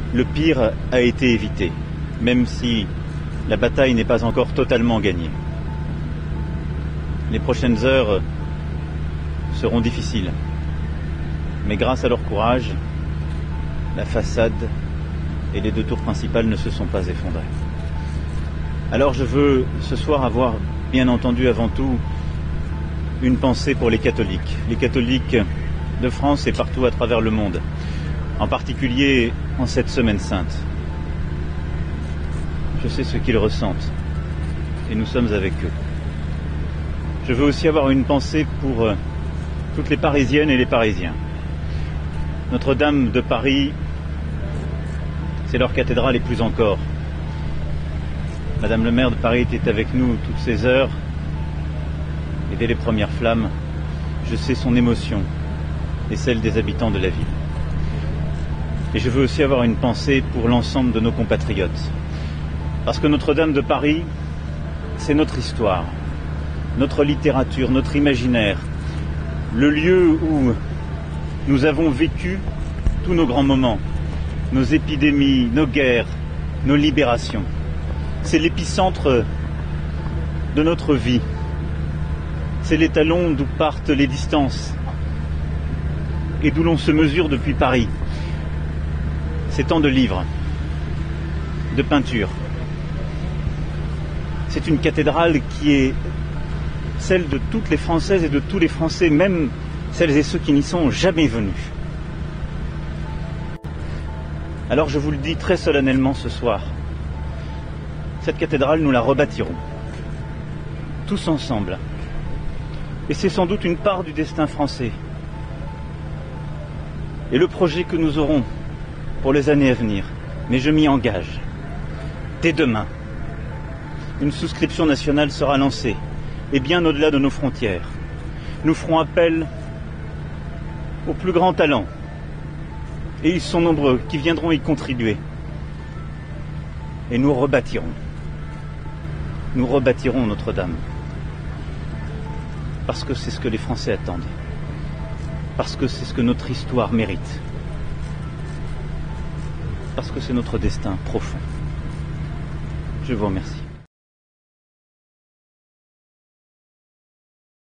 Le pire a été évité, même si la bataille n'est pas encore totalement gagnée. Les prochaines heures seront difficiles, mais grâce à leur courage, la façade et les deux tours principales ne se sont pas effondrées. Alors je veux ce soir avoir, bien entendu, avant tout, une pensée pour les catholiques de France et partout à travers le monde, en particulier en cette semaine sainte. Je sais ce qu'ils ressentent et nous sommes avec eux. Je veux aussi avoir une pensée pour toutes les Parisiennes et les Parisiens. Notre-Dame de Paris, c'est leur cathédrale et plus encore. Madame le maire de Paris était avec nous toutes ces heures et dès les premières flammes, je sais son émotion et celle des habitants de la ville. Et je veux aussi avoir une pensée pour l'ensemble de nos compatriotes. Parce que Notre-Dame de Paris, c'est notre histoire, notre littérature, notre imaginaire, le lieu où nous avons vécu tous nos grands moments, nos épidémies, nos guerres, nos libérations. C'est l'épicentre de notre vie. C'est l'étalon d'où partent les distances et d'où l'on se mesure depuis Paris. C'est tant de livres, de peintures. C'est une cathédrale qui est celle de toutes les Françaises et de tous les Français, même celles et ceux qui n'y sont jamais venus. Alors je vous le dis très solennellement ce soir, cette cathédrale, nous la rebâtirons, tous ensemble. Et c'est sans doute une part du destin français. Et le projet que nous aurons pour les années à venir, mais je m'y engage. Dès demain, une souscription nationale sera lancée, et bien au-delà de nos frontières. Nous ferons appel aux plus grands talents, et ils sont nombreux, qui viendront y contribuer. Et nous rebâtirons Notre-Dame. Parce que c'est ce que les Français attendent. Parce que c'est ce que notre histoire mérite. Parce que c'est notre destin profond. Je vous remercie.